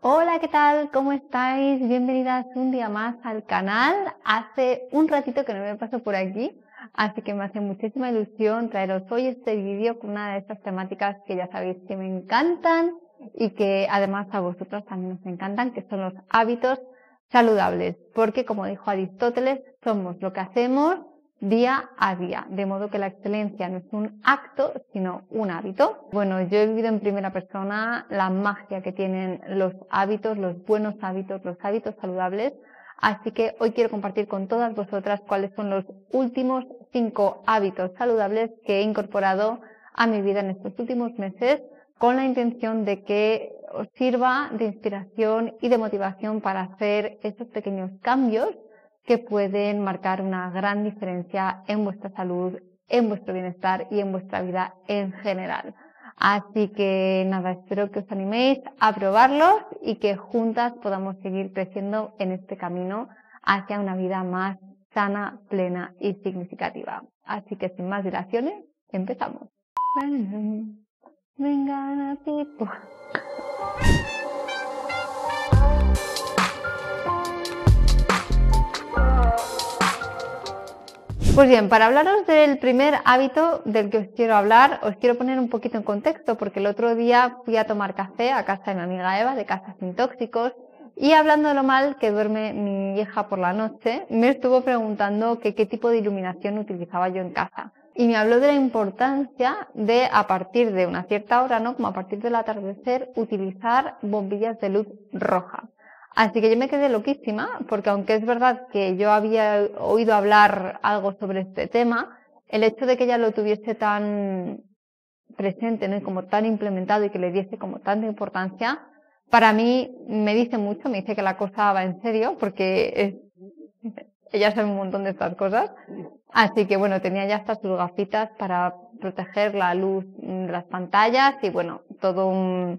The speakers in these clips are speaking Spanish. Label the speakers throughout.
Speaker 1: Hola, ¿qué tal? ¿Cómo estáis? Bienvenidas un día más al canal. Hace un ratito que no me paso por aquí, así que me hace muchísima ilusión traeros hoy este vídeo con una de estas temáticas que ya sabéis que me encantan y que además a vosotros también os encantan, que son los hábitos saludables, porque como dijo Aristóteles, somos lo que hacemos día a día, de modo que la excelencia no es un acto, sino un hábito. Bueno, yo he vivido en primera persona la magia que tienen los hábitos, los buenos hábitos, los hábitos saludables, así que hoy quiero compartir con todas vosotras cuáles son los últimos 5 hábitos saludables que he incorporado a mi vida en estos últimos meses, con la intención de que os sirva de inspiración y de motivación para hacer esos pequeños cambios que pueden marcar una gran diferencia en vuestra salud, en vuestro bienestar y en vuestra vida en general. Así que nada, espero que os animéis a probarlos y que juntas podamos seguir creciendo en este camino hacia una vida más sana, plena y significativa. Así que sin más dilaciones, empezamos. Vengan a tipo. Pues bien, para hablaros del primer hábito del que os quiero hablar, os quiero poner un poquito en contexto, porque el otro día fui a tomar café a casa de mi amiga Eva, de Casa Sin Tóxicos, y hablando de lo mal que duerme mi hija por la noche, me estuvo preguntando qué tipo de iluminación utilizaba yo en casa. Y me habló de la importancia de, a partir de una cierta hora, ¿no?, como a partir del atardecer, utilizar bombillas de luz roja. Así que yo me quedé loquísima, porque aunque es verdad que yo había oído hablar algo sobre este tema, el hecho de que ella lo tuviese tan presente, ¿no?, y como tan implementado y que le diese como tanta importancia, para mí me dice mucho, me dice que la cosa va en serio, porque ella sabe un montón de estas cosas. Así que bueno, tenía ya hasta sus gafitas para proteger la luz de las pantallas y bueno, todo un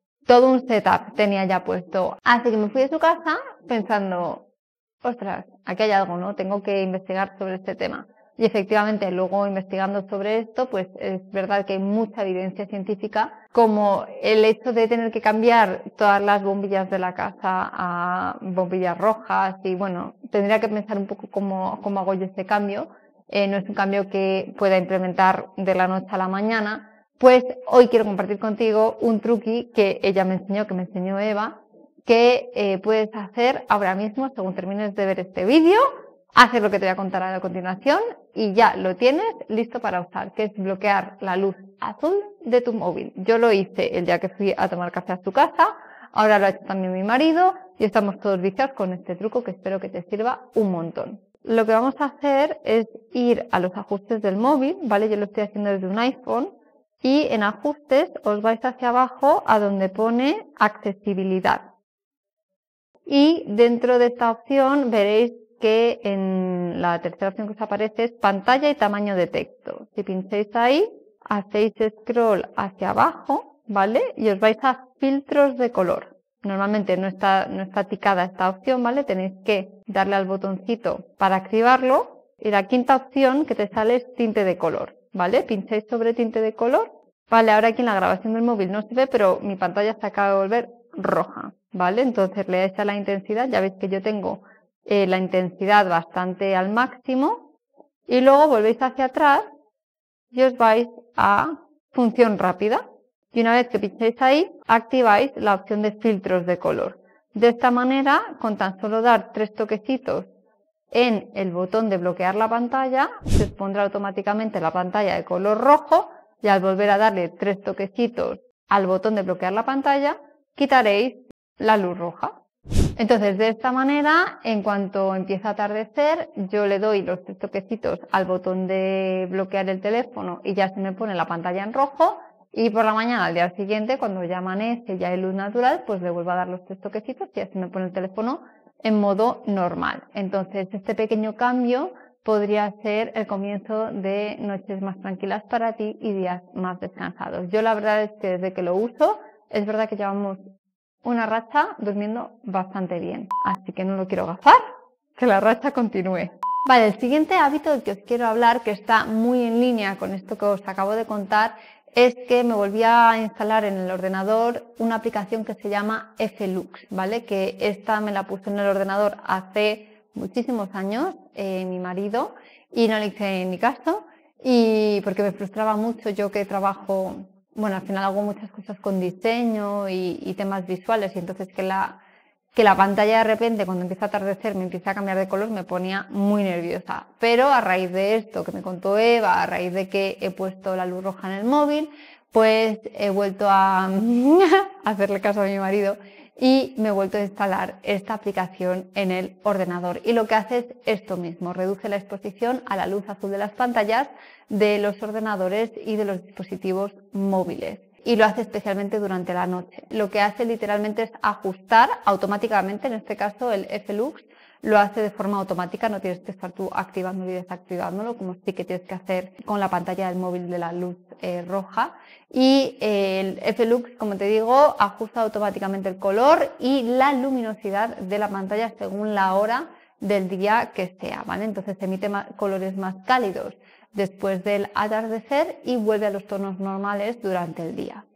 Speaker 1: setup tenía ya puesto. Así que me fui de su casa pensando, ostras, aquí hay algo, ¿no? Tengo que investigar sobre este tema. Y efectivamente, luego investigando sobre esto, pues es verdad que hay mucha evidencia científica, como el hecho de tener que cambiar todas las bombillas de la casa a bombillas rojas y bueno, tendría que pensar un poco cómo hago yo este cambio. No es un cambio que pueda implementar de la noche a la mañana. Pues hoy quiero compartir contigo un truqui que ella me enseñó, que me enseñó Eva, que puedes hacer ahora mismo según termines de ver este vídeo, hacer lo que te voy a contar a continuación y ya lo tienes listo para usar, que es bloquear la luz azul de tu móvil. Yo lo hice el día que fui a tomar café a su casa, ahora lo ha hecho también mi marido y estamos todos viciados con este truco que espero que te sirva un montón. Lo que vamos a hacer es ir a los ajustes del móvil, ¿vale? Yo lo estoy haciendo desde un iPhone. Y en ajustes os vais hacia abajo a donde pone accesibilidad. Y dentro de esta opción veréis que en la tercera opción que os aparece es pantalla y tamaño de texto. Si pincháis ahí, hacéis scroll hacia abajo, ¿vale? Y os vais a filtros de color. Normalmente no está ticada esta opción, ¿vale? Tenéis que darle al botoncito para activarlo. Y la quinta opción que te sale es tinte de color, ¿vale? Pincháis sobre tinte de color. Vale, ahora aquí en la grabación del móvil no se ve, pero mi pantalla se acaba de volver roja, ¿vale? Entonces le dais a la intensidad, ya veis que yo tengo la intensidad bastante al máximo, y luego volvéis hacia atrás y os vais a función rápida. Y una vez que pincháis ahí, activáis la opción de filtros de color. De esta manera, con tan solo dar 3 toquecitos en el botón de bloquear la pantalla, se os pondrá automáticamente la pantalla de color rojo y al volver a darle 3 toquecitos al botón de bloquear la pantalla, quitaréis la luz roja. Entonces, de esta manera, en cuanto empieza a atardecer, yo le doy los 3 toquecitos al botón de bloquear el teléfono y ya se me pone la pantalla en rojo. Y por la mañana, al día siguiente, cuando ya amanece, ya hay luz natural, pues le vuelvo a dar los 3 toquecitos y ya se me pone el teléfono en modo normal. Entonces, este pequeño cambio podría ser el comienzo de noches más tranquilas para ti y días más descansados. Yo la verdad es que desde que lo uso, es verdad que llevamos una racha durmiendo bastante bien. Así que no lo quiero gafar, que la racha continúe. Vale, el siguiente hábito del que os quiero hablar, que está muy en línea con esto que os acabo de contar, es que me volví a instalar en el ordenador una aplicación que se llama Flux, ¿vale? Que esta me la puso en el ordenador hace muchísimos años, mi marido, y no le hice ni caso, y porque me frustraba mucho, yo que trabajo, bueno, al final hago muchas cosas con diseño y temas visuales, y entonces que la pantalla de repente, cuando empieza a atardecer, me empieza a cambiar de color, me ponía muy nerviosa. Pero a raíz de esto que me contó Eva, a raíz de que he puesto la luz roja en el móvil, pues he vuelto a hacerle caso a mi marido y me he vuelto a instalar esta aplicación en el ordenador. Y lo que hace es esto mismo, reduce la exposición a la luz azul de las pantallas de los ordenadores y de los dispositivos móviles. Y lo hace especialmente durante la noche. Lo que hace literalmente es ajustar automáticamente, en este caso el Flux lo hace de forma automática, no tienes que estar tú activándolo y desactivándolo, como sí que tienes que hacer con la pantalla del móvil de la luz roja. Y el Flux, como te digo, ajusta automáticamente el color y la luminosidad de la pantalla según la hora del día que sea, ¿vale? Entonces emite colores más cálidos después del atardecer y vuelve a los tonos normales durante el día.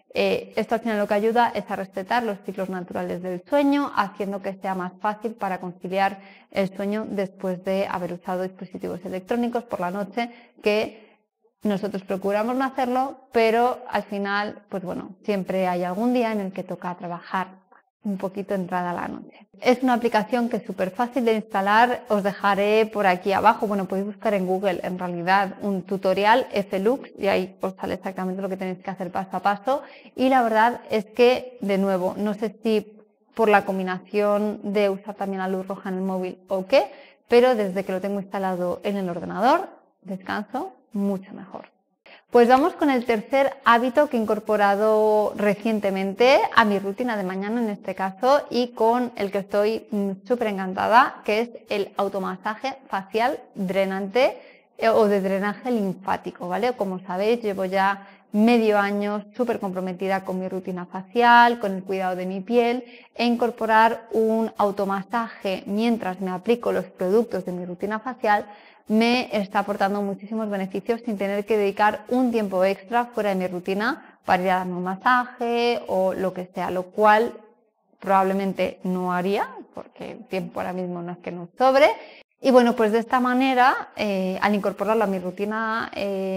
Speaker 1: Esto al final lo que ayuda es a respetar los ciclos naturales del sueño, haciendo que sea más fácil para conciliar el sueño después de haber usado dispositivos electrónicos por la noche, que nosotros procuramos no hacerlo, pero al final, pues bueno, siempre hay algún día en el que toca trabajar un poquito entrada la noche. Es una aplicación que es súper fácil de instalar, os dejaré por aquí abajo, bueno, podéis buscar en Google en realidad un tutorial Flux y ahí os sale exactamente lo que tenéis que hacer paso a paso, y la verdad es que, de nuevo, no sé si por la combinación de usar también la luz roja en el móvil o qué, pero desde que lo tengo instalado en el ordenador, descanso mucho mejor. Pues vamos con el tercer hábito que he incorporado recientemente a mi rutina de mañana en este caso, y con el que estoy súper encantada, que es el automasaje facial drenante o de drenaje linfático, ¿vale? Como sabéis, llevo ya medio año súper comprometida con mi rutina facial, con el cuidado de mi piel, e incorporar un automasaje mientras me aplico los productos de mi rutina facial me está aportando muchísimos beneficios sin tener que dedicar un tiempo extra fuera de mi rutina para ir a darme un masaje o lo que sea, lo cual probablemente no haría porque el tiempo ahora mismo no es que nos sobre. Y bueno, pues de esta manera, al incorporarlo a mi rutina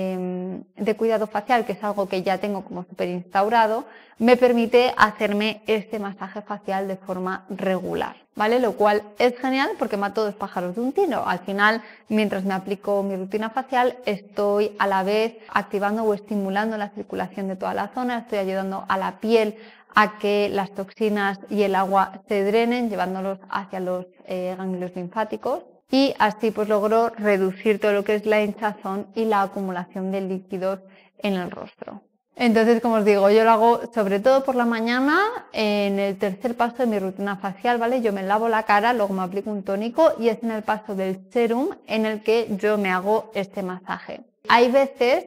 Speaker 1: de cuidado facial, que es algo que ya tengo como súper instaurado, me permite hacerme este masaje facial de forma regular, ¿vale? Lo cual es genial porque mato dos pájaros de un tiro. Al final, mientras me aplico mi rutina facial, estoy a la vez activando o estimulando la circulación de toda la zona, estoy ayudando a la piel a que las toxinas y el agua se drenen, llevándolos hacia los ganglios linfáticos. Y así pues logro reducir todo lo que es la hinchazón y la acumulación de líquidos en el rostro. Entonces, como os digo, yo lo hago sobre todo por la mañana, en el tercer paso de mi rutina facial, ¿vale? Yo me lavo la cara, luego me aplico un tónico y es en el paso del serum en el que yo me hago este masaje. Hay veces,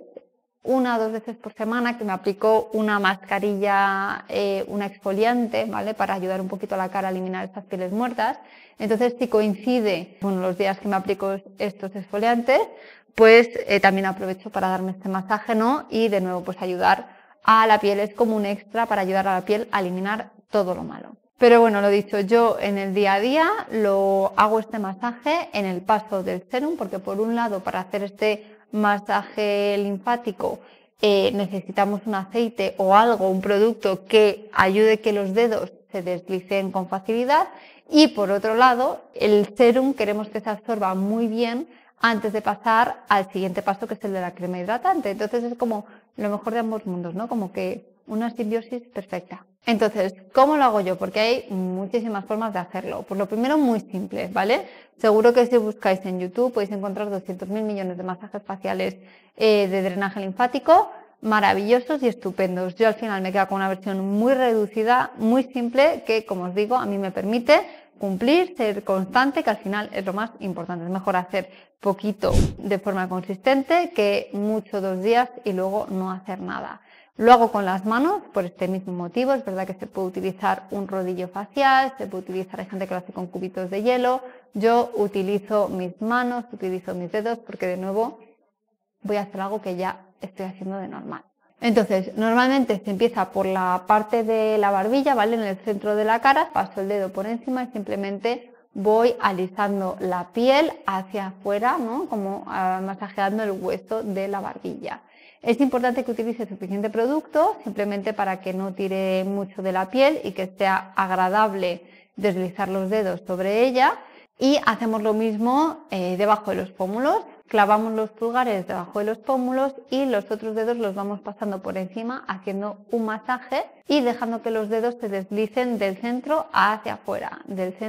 Speaker 1: 1 o 2 veces por semana, que me aplico una mascarilla, una exfoliante, ¿vale? Para ayudar un poquito a la cara a eliminar estas pieles muertas. Entonces, si coincide con los días que me aplico estos exfoliantes, pues también aprovecho para darme este masaje, ¿no? Y de nuevo, pues ayudar a la piel, es como un extra para ayudar a la piel a eliminar todo lo malo. Pero bueno, lo dicho, yo en el día a día lo hago este masaje en el paso del serum, porque por un lado, para hacer este masaje linfático necesitamos un aceite o algo, un producto que ayude que los dedos se deslicen con facilidad, y por otro lado el serum queremos que se absorba muy bien antes de pasar al siguiente paso, que es el de la crema hidratante. Entonces es como lo mejor de ambos mundos, ¿no? Como que una simbiosis perfecta. Entonces, ¿cómo lo hago yo? Porque hay muchísimas formas de hacerlo. Pues lo primero, muy simple, ¿vale? Seguro que si buscáis en YouTube podéis encontrar 200.000 millones de masajes faciales de drenaje linfático, maravillosos y estupendos. Yo al final me quedo con una versión muy reducida, muy simple, que, como os digo, a mí me permite cumplir, ser constante, que al final es lo más importante. Es mejor hacer poquito de forma consistente que mucho 2 días y luego no hacer nada. Lo hago con las manos por este mismo motivo. Es verdad que se puede utilizar un rodillo facial, se puede utilizar, hay gente que lo hace con cubitos de hielo. Yo utilizo mis manos, utilizo mis dedos, porque de nuevo voy a hacer algo que ya estoy haciendo de normal. Entonces, normalmente se empieza por la parte de la barbilla, ¿vale? En el centro de la cara, paso el dedo por encima y simplemente voy alisando la piel hacia afuera, ¿no? Como masajeando el hueso de la barbilla. Es importante que utilice suficiente producto, simplemente para que no tire mucho de la piel y que sea agradable deslizar los dedos sobre ella. Y hacemos lo mismo debajo de los pómulos. Clavamos los pulgares debajo de los pómulos y los otros dedos los vamos pasando por encima haciendo un masaje y dejando que los dedos se deslicen del centro hacia afuera,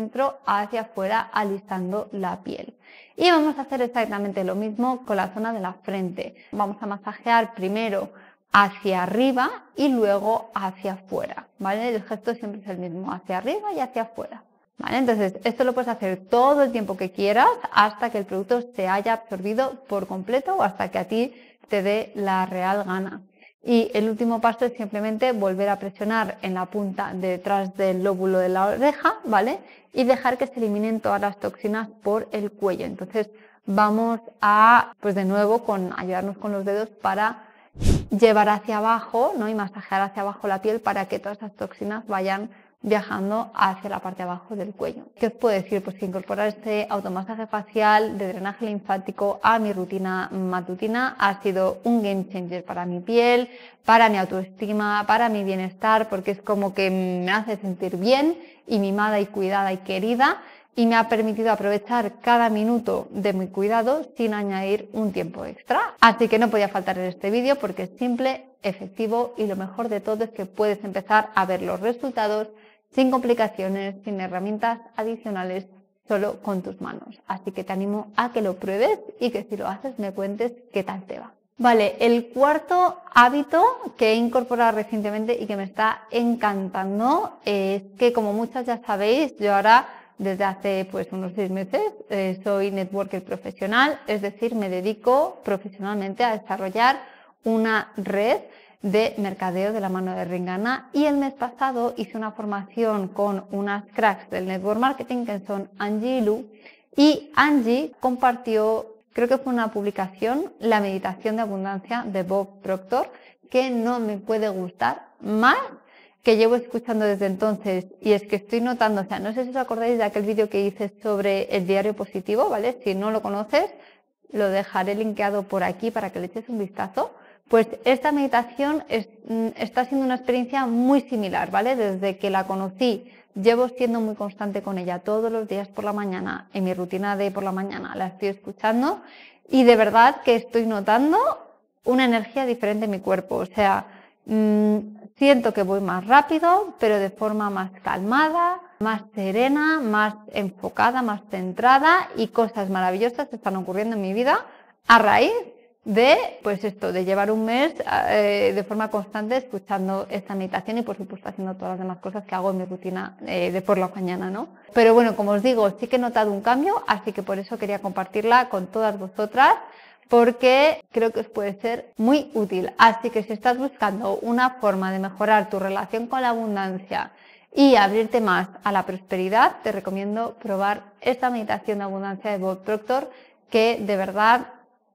Speaker 1: alisando la piel. Y vamos a hacer exactamente lo mismo con la zona de la frente. Vamos a masajear primero hacia arriba y luego hacia afuera, ¿vale? El gesto siempre es el mismo, hacia arriba y hacia afuera. ¿Vale? Entonces, esto lo puedes hacer todo el tiempo que quieras hasta que el producto se haya absorbido por completo o hasta que a ti te dé la real gana. Y el último paso es simplemente volver a presionar en la punta detrás del lóbulo de la oreja, ¿vale? Y dejar que se eliminen todas las toxinas por el cuello. Entonces, vamos a, pues de nuevo, ayudarnos con los dedos para llevar hacia abajo, ¿no? Y masajear hacia abajo la piel para que todas esas toxinas vayan viajando hacia la parte de abajo del cuello. ¿Qué os puedo decir? Pues que incorporar este automasaje facial de drenaje linfático a mi rutina matutina ha sido un game changer para mi piel, para mi autoestima, para mi bienestar, porque es como que me hace sentir bien y mimada y cuidada y querida, y me ha permitido aprovechar cada minuto de mi cuidado sin añadir un tiempo extra. Así que no podía faltar en este vídeo porque es simple, efectivo y lo mejor de todo es que puedes empezar a ver los resultados sin complicaciones, sin herramientas adicionales, solo con tus manos. Así que te animo a que lo pruebes y que si lo haces me cuentes qué tal te va. Vale, el cuarto hábito que he incorporado recientemente y que me está encantando es que, como muchas ya sabéis, yo ahora desde hace pues unos 6 meses soy networker profesional, es decir, me dedico profesionalmente a desarrollar una red de mercadeo de la mano de Ringana, y el mes pasado hice una formación con unas cracks del network marketing que son Angie y Lu, y Angie compartió, creo que fue una publicación, la meditación de abundancia de Bob Proctor, que no me puede gustar más, que llevo escuchando desde entonces, y es que estoy notando, o sea, no sé si os acordáis de aquel vídeo que hice sobre el diario positivo, ¿vale? Si no lo conoces, lo dejaré linkeado por aquí para que le eches un vistazo. Pues esta meditación está siendo una experiencia muy similar, ¿vale? Desde que la conocí, llevo siendo muy constante con ella todos los días por la mañana, en mi rutina de por la mañana la estoy escuchando, y de verdad que estoy notando una energía diferente en mi cuerpo, o sea, siento que voy más rápido, pero de forma más calmada, más serena, más enfocada, más centrada, y cosas maravillosas están ocurriendo en mi vida a raíz de, pues esto, de llevar un mes de forma constante escuchando esta meditación y, por supuesto, haciendo todas las demás cosas que hago en mi rutina de por la mañana, ¿no? Pero bueno, como os digo, sí que he notado un cambio, así que por eso quería compartirla con todas vosotras, porque creo que os puede ser muy útil. Así que si estás buscando una forma de mejorar tu relación con la abundancia y abrirte más a la prosperidad, te recomiendo probar esta meditación de abundancia de Bob Proctor, que de verdad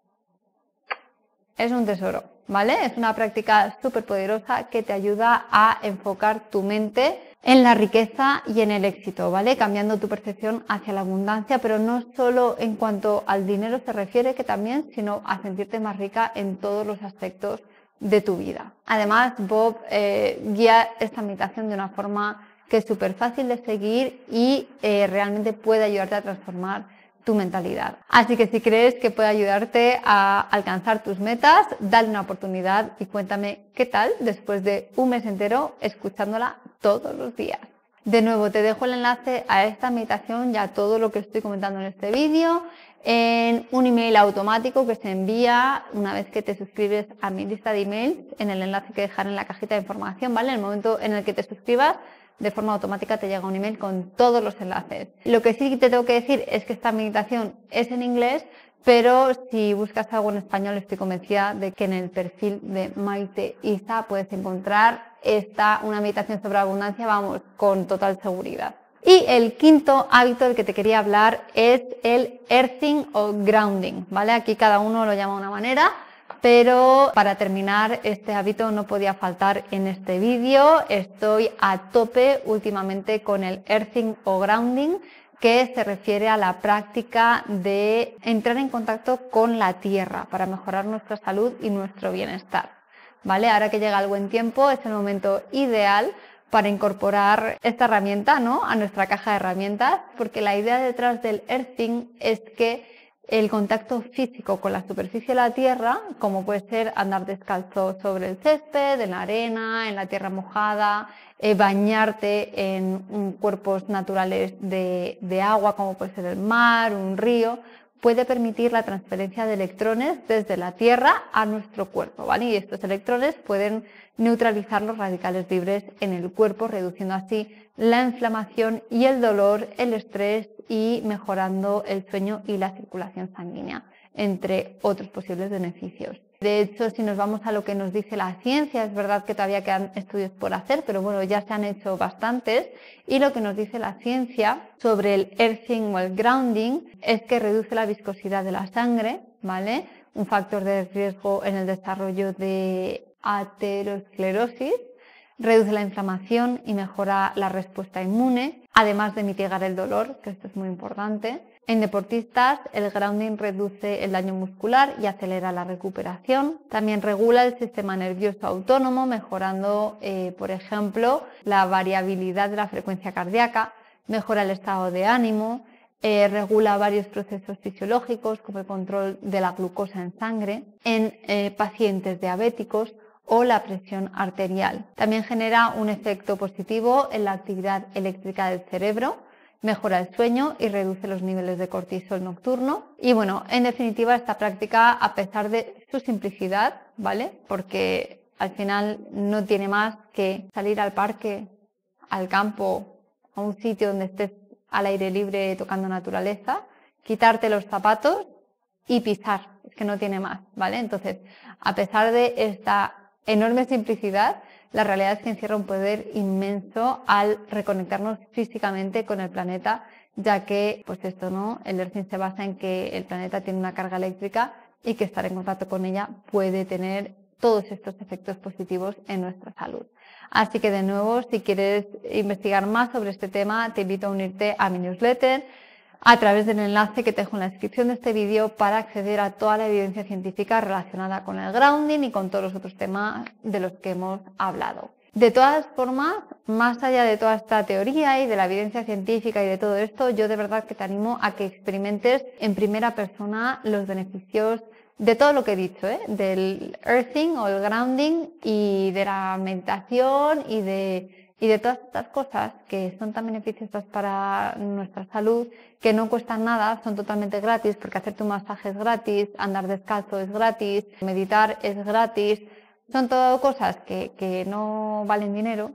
Speaker 1: es un tesoro, ¿vale? Es una práctica súper poderosa que te ayuda a enfocar tu mente en la riqueza y en el éxito, ¿vale? Cambiando tu percepción hacia la abundancia, pero no solo en cuanto al dinero se refiere, que también, sino a sentirte más rica en todos los aspectos de tu vida. Además, Bob guía esta meditación de una forma que es súper fácil de seguir y realmente puede ayudarte a transformar tu mentalidad. Así que si crees que puede ayudarte a alcanzar tus metas, dale una oportunidad y cuéntame qué tal después de un mes entero escuchándola todos los días. De nuevo, te dejo el enlace a esta meditación y a todo lo que estoy comentando en este vídeo en un email automático que se envía una vez que te suscribes a mi lista de emails, en el enlace que dejaré en la cajita de información, ¿vale? En el momento en el que te suscribas, de forma automática te llega un email con todos los enlaces. Lo que sí te tengo que decir es que esta meditación es en inglés, pero si buscas algo en español estoy convencida de que en el perfil de Maite Isa puedes encontrar una meditación sobre abundancia, vamos, con total seguridad. Y el quinto hábito del que te quería hablar es el earthing o grounding, ¿vale? Aquí cada uno lo llama de una manera, pero para terminar este hábito no podía faltar en este vídeo. Estoy a tope últimamente con el earthing o grounding, que se refiere a la práctica de entrar en contacto con la tierra para mejorar nuestra salud y nuestro bienestar. ¿Vale? Ahora que llega el buen tiempo es el momento ideal para incorporar esta herramienta, ¿no?, a nuestra caja de herramientas, porque la idea detrás del earthing es que el contacto físico con la superficie de la tierra, como puede ser andar descalzo sobre el césped, en la arena, en la tierra mojada, bañarte en cuerpos naturales de agua, como puede ser el mar, un río, puede permitir la transferencia de electrones desde la tierra a nuestro cuerpo, ¿vale? Y estos electrones pueden neutralizar los radicales libres en el cuerpo, reduciendo así la inflamación y el dolor, el estrés y mejorando el sueño y la circulación sanguínea, entre otros posibles beneficios. De hecho, si nos vamos a lo que nos dice la ciencia, es verdad que todavía quedan estudios por hacer, pero bueno, ya se han hecho bastantes, y lo que nos dice la ciencia sobre el earthing o el grounding es que reduce la viscosidad de la sangre, ¿vale?, un factor de riesgo en el desarrollo de aterosclerosis, reduce la inflamación y mejora la respuesta inmune, además de mitigar el dolor, que esto es muy importante. En deportistas, el grounding reduce el daño muscular y acelera la recuperación. También regula el sistema nervioso autónomo, mejorando, por ejemplo, la variabilidad de la frecuencia cardíaca, mejora el estado de ánimo, regula varios procesos fisiológicos como el control de la glucosa en sangre en pacientes diabéticos o la presión arterial. También genera un efecto positivo en la actividad eléctrica del cerebro, mejora el sueño y reduce los niveles de cortisol nocturno. Y bueno, en definitiva, esta práctica, a pesar de su simplicidad, ¿vale?, porque al final no tiene más que salir al parque, al campo, a un sitio donde estés al aire libre tocando naturaleza, quitarte los zapatos y pisar, es que no tiene más, ¿vale? Entonces, a pesar de esta enorme simplicidad, la realidad es que encierra un poder inmenso al reconectarnos físicamente con el planeta, ya que, pues esto, ¿no?, el earthing se basa en que el planeta tiene una carga eléctrica y que estar en contacto con ella puede tener todos estos efectos positivos en nuestra salud. Así que, de nuevo, si quieres investigar más sobre este tema, te invito a unirte a mi newsletter a través del enlace que te dejo en la descripción de este vídeo para acceder a toda la evidencia científica relacionada con el grounding y con todos los otros temas de los que hemos hablado. De todas formas, más allá de toda esta teoría y de la evidencia científica y de todo esto, yo de verdad que te animo a que experimentes en primera persona los beneficios de todo lo que he dicho, del earthing o el grounding y de la meditación y de todas estas cosas que son tan beneficiosas para nuestra salud, que no cuestan nada, son totalmente gratis, porque hacerte un masaje es gratis, andar descalzo es gratis, meditar es gratis, son todo cosas que no valen dinero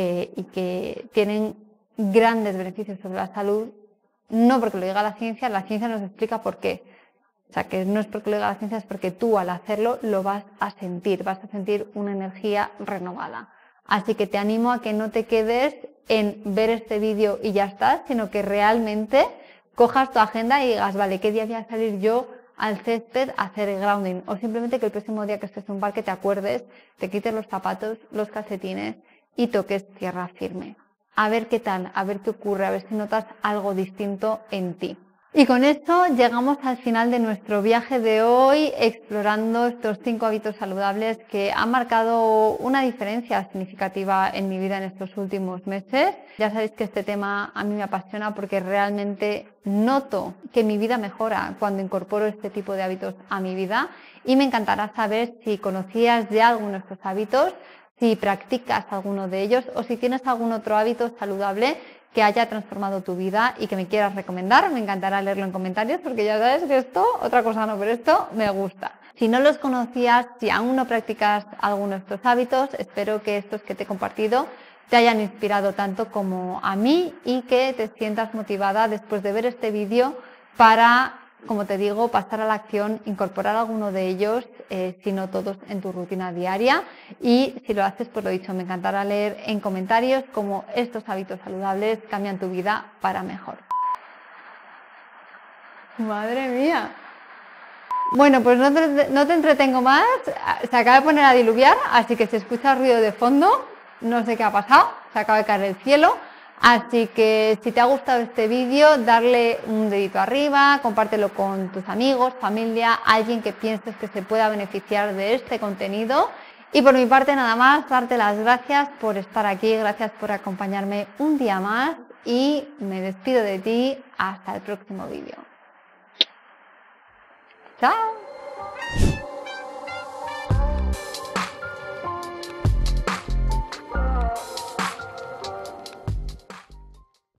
Speaker 1: y que tienen grandes beneficios sobre la salud, no porque lo diga la ciencia nos explica por qué. O sea, que no es porque lo diga la ciencia, es porque tú al hacerlo lo vas a sentir una energía renovada. Así que te animo a que no te quedes en ver este vídeo y ya está, sino que realmente cojas tu agenda y digas, vale, ¿qué día voy a salir yo al césped a hacer el grounding? O simplemente que el próximo día que estés en un parque te acuerdes, te quites los zapatos, los calcetines y toques tierra firme. A ver qué tal, a ver qué ocurre, a ver si notas algo distinto en ti. Y con esto llegamos al final de nuestro viaje de hoy, explorando estos 5 hábitos saludables que han marcado una diferencia significativa en mi vida en estos últimos meses. Ya sabéis que este tema a mí me apasiona porque realmente noto que mi vida mejora cuando incorporo este tipo de hábitos a mi vida, y me encantará saber si conocías ya alguno de estos hábitos, si practicas alguno de ellos o si tienes algún otro hábito saludable que haya transformado tu vida y que me quieras recomendar. Me encantará leerlo en comentarios porque ya sabes que esto, otra cosa no, pero esto me gusta. Si no los conocías, si aún no practicas alguno de estos hábitos, espero que estos que te he compartido te hayan inspirado tanto como a mí y que te sientas motivada después de ver este vídeo para, como te digo, pasar a la acción, incorporar alguno de ellos, si no todos, en tu rutina diaria. Y si lo haces, pues lo dicho, me encantará leer en comentarios cómo estos hábitos saludables cambian tu vida para mejor. ¡Madre mía! Bueno, pues no te entretengo más, se acaba de poner a diluviar, así que se escucha ruido de fondo, no sé qué ha pasado, se acaba de caer el cielo, así que si te ha gustado este vídeo, darle un dedito arriba, compártelo con tus amigos, familia, alguien que pienses que se pueda beneficiar de este contenido. Y por mi parte nada más, darte las gracias por estar aquí, gracias por acompañarme un día más y me despido de ti hasta el próximo vídeo. ¡Chao!